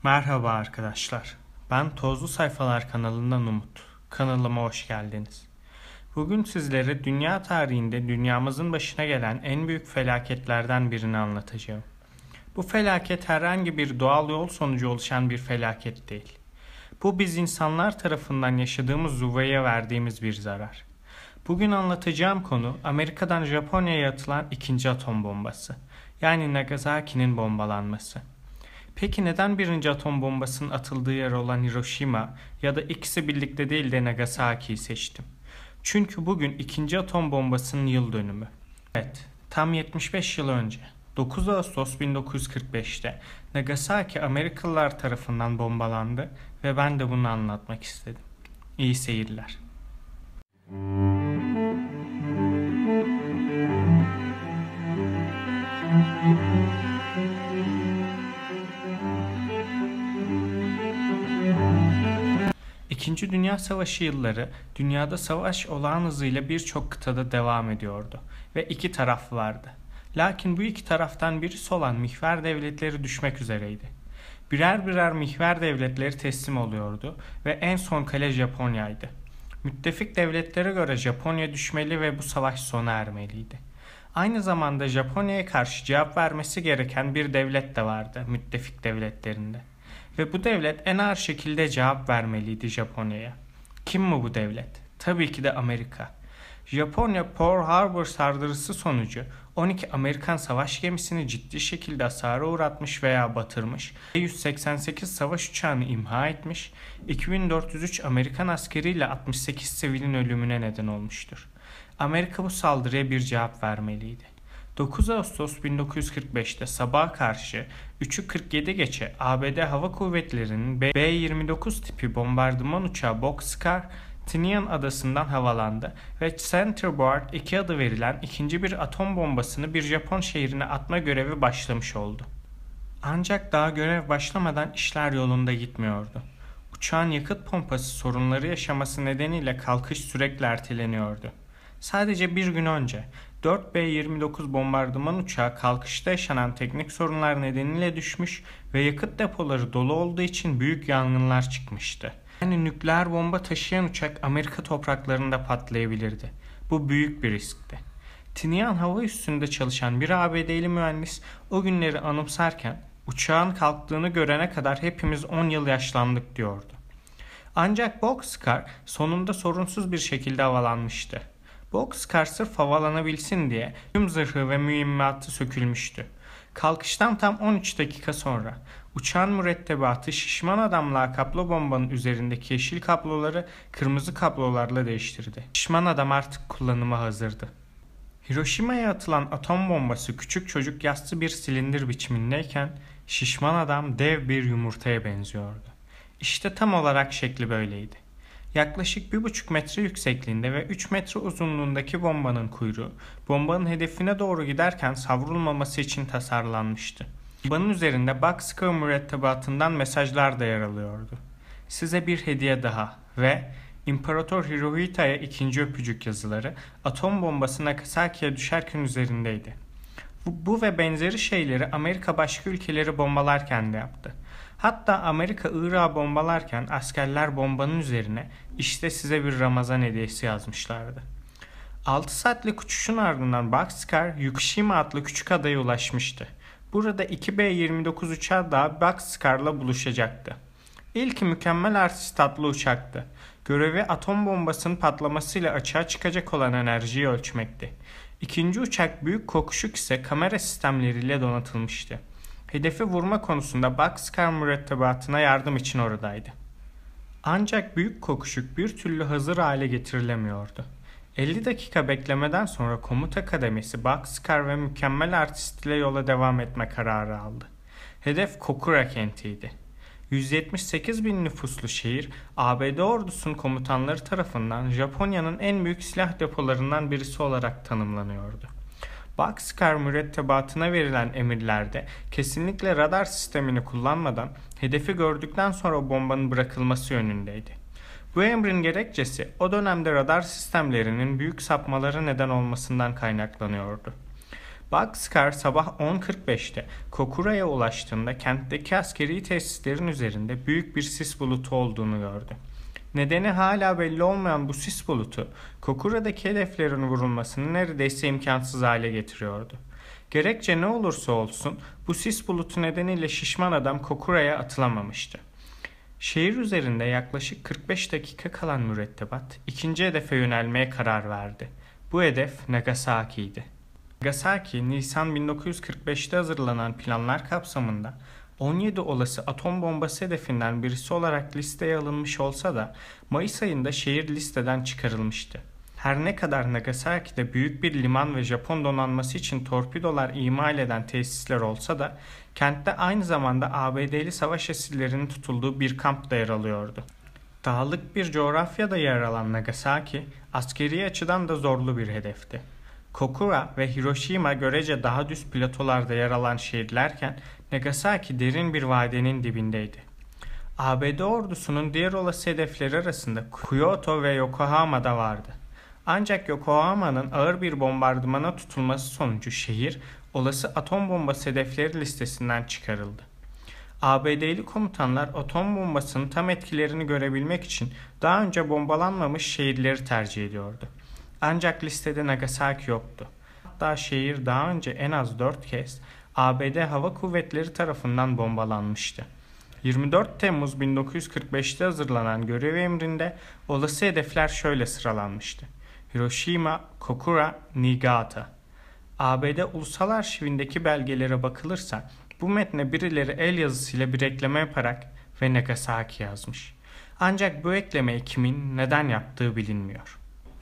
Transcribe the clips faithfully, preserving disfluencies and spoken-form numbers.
Merhaba arkadaşlar. Ben Tozlu Sayfalar kanalından Umut. Kanalıma hoş geldiniz. Bugün sizlere dünya tarihinde dünyamızın başına gelen en büyük felaketlerden birini anlatacağım. Bu felaket herhangi bir doğal yol sonucu oluşan bir felaket değil. Bu biz insanlar tarafından yaşadığımız zuvaya verdiğimiz bir zarar. Bugün anlatacağım konu Amerika'dan Japonya'ya atılan ikinci atom bombası. Yani Nagasaki'nin bombalanması. Peki neden birinci atom bombasının atıldığı yer olan Hiroşima ya da ikisi birlikte değil de Nagasaki'yi seçtim? Çünkü bugün ikinci atom bombasının yıl dönümü. Evet, tam yetmiş beş yıl önce dokuz Ağustos bin dokuz yüz kırk beşte Nagasaki Amerikalılar tarafından bombalandı ve ben de bunu anlatmak istedim. İyi seyirler. İkinci Dünya Savaşı yılları dünyada savaş olağan hızıyla birçok kıtada devam ediyordu ve iki taraf vardı. Lakin bu iki taraftan birisi olan mihver devletleri düşmek üzereydi. Birer birer mihver devletleri teslim oluyordu ve en son kale Japonya'ydı. Müttefik devletlere göre Japonya düşmeli ve bu savaş sona ermeliydi. Aynı zamanda Japonya'ya karşı cevap vermesi gereken bir devlet de vardı müttefik devletlerinde. Ve bu devlet en ağır şekilde cevap vermeliydi Japonya'ya. Kim mi bu devlet? Tabii ki de Amerika. Japonya Pearl Harbor saldırısı sonucu on iki Amerikan savaş gemisini ciddi şekilde hasara uğratmış veya batırmış, yüz seksen sekiz savaş uçağını imha etmiş, iki bin dört yüz üç Amerikan askeriyle altmış sekiz sivilin ölümüne neden olmuştur. Amerika bu saldırıya bir cevap vermeliydi. dokuz Ağustos bin dokuz yüz kırk beşte sabaha karşı üçü kırk yedi geçe A B D Hava Kuvvetleri'nin B yirmi dokuz tipi bombardıman uçağı Bockscar, Tinian adasından havalandı ve Centerboard iki adı verilen ikinci bir atom bombasını bir Japon şehrine atma görevi başlamış oldu. Ancak daha görev başlamadan işler yolunda gitmiyordu. Uçağın yakıt pompası sorunları yaşaması nedeniyle kalkış sürekli erteleniyordu. Sadece bir gün önce dört B yirmi dokuz bombardıman uçağı kalkışta yaşanan teknik sorunlar nedeniyle düşmüş ve yakıt depoları dolu olduğu için büyük yangınlar çıkmıştı. Yani nükleer bomba taşıyan uçak Amerika topraklarında patlayabilirdi. Bu büyük bir riskti. Tinian hava üssünde çalışan bir A B D'li mühendis o günleri anımsarken uçağın kalktığını görene kadar hepimiz on yıl yaşlandık diyordu. Ancak Bockscar sonunda sorunsuz bir şekilde havalanmıştı. Bockscar sırf havalanabilsin diye tüm zırhı ve mühimmatı sökülmüştü. Kalkıştan tam on üç dakika sonra uçağın mürettebatı Şişman Adam lakaplı bombanın üzerindeki yeşil kabloları kırmızı kablolarla değiştirdi. Şişman Adam artık kullanıma hazırdı. Hiroşima'ya atılan atom bombası küçük çocuk yassı bir silindir biçimindeyken Şişman Adam dev bir yumurtaya benziyordu. İşte tam olarak şekli böyleydi. Yaklaşık bir buçuk metre yüksekliğinde ve üç metre uzunluğundaki bombanın kuyruğu, bombanın hedefine doğru giderken savrulmaması için tasarlanmıştı. Bombanın üzerinde Bockscar mürettebatından mesajlar da yer alıyordu. Size bir hediye daha ve İmparator Hirohito'ya ikinci öpücük yazıları atom bombası Nagasaki'ye düşerken üzerindeydi. Bu, bu ve benzeri şeyleri Amerika başka ülkeleri bombalarken de yaptı. Hatta Amerika Irak'ı bombalarken askerler bombanın üzerine işte size bir Ramazan hediyesi yazmışlardı. altı saatlik uçuşun ardından Bockscar, Fukushima adlı küçük adaya ulaşmıştı. Burada iki B yirmi dokuz uçağı daha Bockscar'la buluşacaktı. İlki mükemmel artist adlı uçaktı. Görevi atom bombasının patlamasıyla açığa çıkacak olan enerjiyi ölçmekti. İkinci uçak Büyük Kokuşuk ise kamera sistemleriyle donatılmıştı. Hedefi vurma konusunda Bockscar mürettebatına yardım için oradaydı. Ancak Büyük Kokuşuk bir türlü hazır hale getirilemiyordu. elli dakika beklemeden sonra komuta kademesi Bockscar ve mükemmel artist ile yola devam etme kararı aldı. Hedef Kokura kentiydi. yüz yetmiş sekiz bin nüfuslu şehir, A B D ordusunun komutanları tarafından Japonya'nın en büyük silah depolarından birisi olarak tanımlanıyordu. Bockscar mürettebatına verilen emirlerde kesinlikle radar sistemini kullanmadan hedefi gördükten sonra bombanın bırakılması yönündeydi. Bu emrin gerekçesi o dönemde radar sistemlerinin büyük sapmalara neden olmasından kaynaklanıyordu. Boxcar sabah on kırk beşte Kokura'ya ulaştığında kentteki askeri tesislerin üzerinde büyük bir sis bulutu olduğunu gördü. Nedeni hala belli olmayan bu sis bulutu, Kokura'daki hedeflerin vurulmasını neredeyse imkansız hale getiriyordu. Gerekçe ne olursa olsun bu sis bulutu nedeniyle şişman adam Kokura'ya atılamamıştı. Şehir üzerinde yaklaşık kırk beş dakika kalan mürettebat ikinci hedefe yönelmeye karar verdi. Bu hedef Nagasaki'ydi. Nagasaki, Nisan bin dokuz yüz kırk beşte hazırlanan planlar kapsamında on yedi olası atom bombası hedefinden birisi olarak listeye alınmış olsa da Mayıs ayında şehir listeden çıkarılmıştı. Her ne kadar Nagasaki'de büyük bir liman ve Japon donanması için torpidolar imal eden tesisler olsa da kentte aynı zamanda A B D'li savaş esirlerinin tutulduğu bir kamp da yer alıyordu. Dağlık bir coğrafyada yer alan Nagasaki, askeri açıdan da zorlu bir hedefti. Kokura ve Hiroşima görece daha düz platolarda yer alan şehirlerken Nagasaki derin bir vadenin dibindeydi. A B D ordusunun diğer olası hedefleri arasında Kyoto ve Yokohama'da vardı. Ancak Yokohama'nın ağır bir bombardımana tutulması sonucu şehir olası atom bombası hedefleri listesinden çıkarıldı. A B D'li komutanlar atom bombasının tam etkilerini görebilmek için daha önce bombalanmamış şehirleri tercih ediyordu. Ancak listede Nagasaki yoktu. Hatta şehir daha önce en az dört kez A B D Hava Kuvvetleri tarafından bombalanmıştı. yirmi dört Temmuz bin dokuz yüz kırk beşte hazırlanan görev emrinde olası hedefler şöyle sıralanmıştı: Hiroşima, Kokura, Niigata. A B D Ulusal Arşivindeki belgelere bakılırsa bu metne birileri el yazısıyla bir ekleme yaparak ve Nagasaki yazmış. Ancak bu eklemeyi kimin, neden yaptığı bilinmiyor.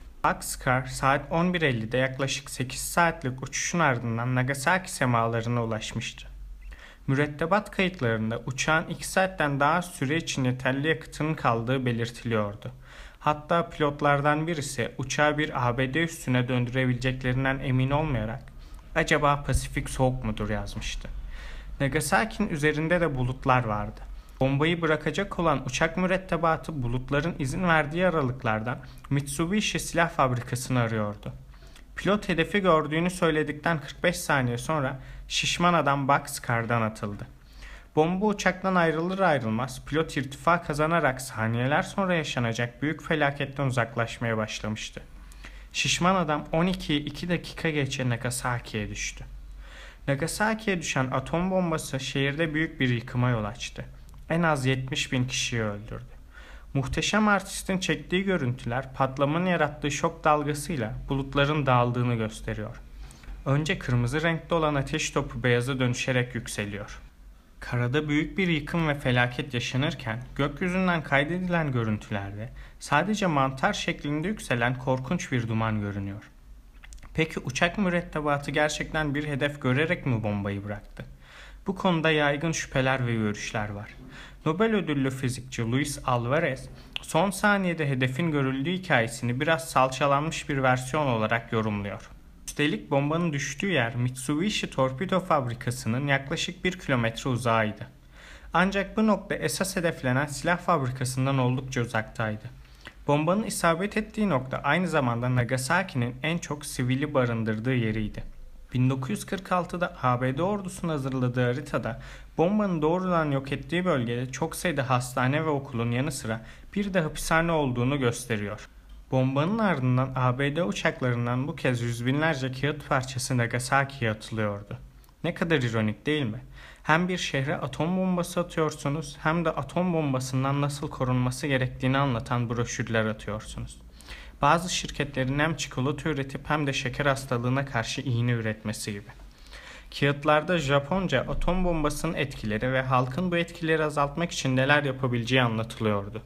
Boxcar saat on bir ellide yaklaşık sekiz saatlik uçuşun ardından Nagasaki semalarına ulaşmıştı. Mürettebat kayıtlarında uçağın iki saatten daha az süre için yeterli yakıtının kaldığı belirtiliyordu. Hatta pilotlardan birisi uçağı bir A B D üssüne döndürebileceklerinden emin olmayarak "Acaba Pasifik soğuk mudur?" yazmıştı. Nagasaki'nin üzerinde de bulutlar vardı. Bombayı bırakacak olan uçak mürettebatı bulutların izin verdiği aralıklardan Mitsubishi silah fabrikasını arıyordu. Pilot hedefi gördüğünü söyledikten kırk beş saniye sonra şişman adam Boxcar'dan atıldı. Bomba uçaktan ayrılır ayrılmaz pilot irtifa kazanarak saniyeler sonra yaşanacak büyük felaketten uzaklaşmaya başlamıştı. Şişman adam on ikiyi iki dakika geçe Nagasaki'ye düştü. Nagasaki'ye düşen atom bombası şehirde büyük bir yıkıma yol açtı. En az yetmiş bin kişiyi öldürdü. Muhteşem artistin çektiği görüntüler patlamanın yarattığı şok dalgasıyla bulutların dağıldığını gösteriyor. Önce kırmızı renkte olan ateş topu beyaza dönüşerek yükseliyor. Karada büyük bir yıkım ve felaket yaşanırken gökyüzünden kaydedilen görüntülerde sadece mantar şeklinde yükselen korkunç bir duman görünüyor. Peki uçak mürettebatı gerçekten bir hedef görerek mi bombayı bıraktı? Bu konuda yaygın şüpheler ve görüşler var. Nobel ödüllü fizikçi Luis Alvarez, son saniyede hedefin görüldüğü hikayesini biraz salçalanmış bir versiyon olarak yorumluyor. Üstelik bombanın düştüğü yer Mitsubishi torpido fabrikasının yaklaşık bir kilometre uzağıydı. Ancak bu nokta esas hedeflenen silah fabrikasından oldukça uzaktaydı. Bombanın isabet ettiği nokta aynı zamanda Nagasaki'nin en çok sivili barındırdığı yeriydi. bin dokuz yüz kırk altıda A B D ordusunun hazırladığı haritada bombanın doğrudan yok ettiği bölgede çok sayıda hastane ve okulun yanı sıra bir de hapishane olduğunu gösteriyor. Bombanın ardından A B D uçaklarından bu kez yüz binlerce kağıt parçası Nagasaki'ye atılıyordu. Ne kadar ironik değil mi? Hem bir şehre atom bombası atıyorsunuz hem de atom bombasından nasıl korunması gerektiğini anlatan broşürler atıyorsunuz. Bazı şirketlerin hem çikolata üretip hem de şeker hastalığına karşı iğne üretmesi gibi. Kağıtlarda Japonca atom bombasının etkileri ve halkın bu etkileri azaltmak için neler yapabileceği anlatılıyordu.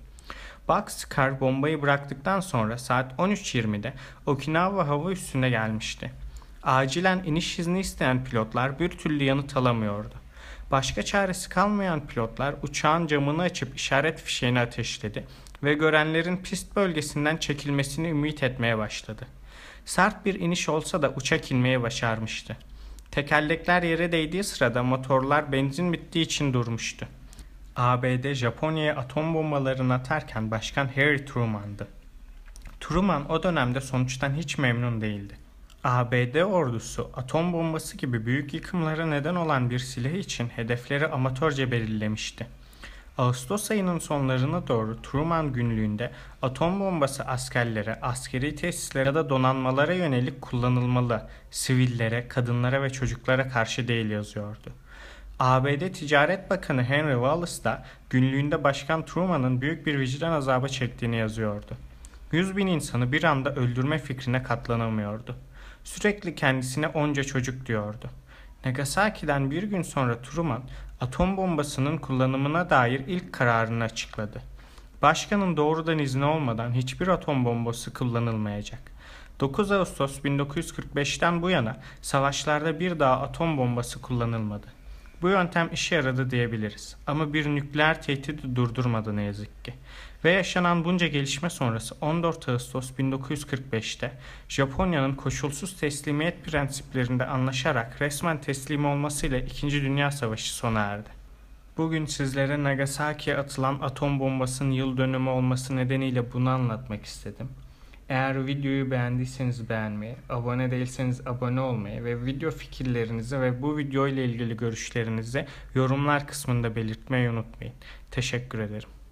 Boxcar bombayı bıraktıktan sonra saat on üç yirmide Okinawa hava üssüne gelmişti. Acilen iniş izni isteyen pilotlar bir türlü yanıt alamıyordu. Başka çaresi kalmayan pilotlar uçağın camını açıp işaret fişeğini ateşledi ve görenlerin pist bölgesinden çekilmesini ümit etmeye başladı. Sert bir iniş olsa da uçak inmeye başarmıştı. Tekerlekler yere değdiği sırada motorlar benzin bittiği için durmuştu. A B D Japonya'ya atom bombalarını atarken Başkan Harry Truman'dı. Truman o dönemde sonuçtan hiç memnun değildi. A B D ordusu atom bombası gibi büyük yıkımlara neden olan bir silah için hedefleri amatörce belirlemişti. Ağustos ayının sonlarına doğru Truman günlüğünde atom bombası askerlere, askeri tesislere ya da donanmalara yönelik kullanılmalı, sivillere, kadınlara ve çocuklara karşı değil yazıyordu. A B D Ticaret Bakanı Henry Wallace da günlüğünde Başkan Truman'ın büyük bir vicdan azabı çektiğini yazıyordu. Yüz bin insanı bir anda öldürme fikrine katlanamıyordu. Sürekli kendisine onca çocuk diyordu. Nagasaki'den bir gün sonra Truman, atom bombasının kullanımına dair ilk kararını açıkladı. Başkanın doğrudan izni olmadan hiçbir atom bombası kullanılmayacak. dokuz Ağustos bin dokuz yüz kırk beşten bu yana savaşlarda bir daha atom bombası kullanılmadı. Bu yöntem işe yaradı diyebiliriz ama bir nükleer tehdidi durdurmadı ne yazık ki. Ve yaşanan bunca gelişme sonrası on dört Ağustos bin dokuz yüz kırk beşte Japonya'nın koşulsuz teslimiyet prensiplerinde anlaşarak resmen teslim olmasıyla İkinci Dünya Savaşı sona erdi. Bugün sizlere Nagasaki'ye atılan atom bombasının yıl dönümü olması nedeniyle bunu anlatmak istedim. Eğer videoyu beğendiyseniz beğenmeyi, abone değilseniz abone olmayı ve video fikirlerinizi ve bu video ile ilgili görüşlerinizi yorumlar kısmında belirtmeyi unutmayın. Teşekkür ederim.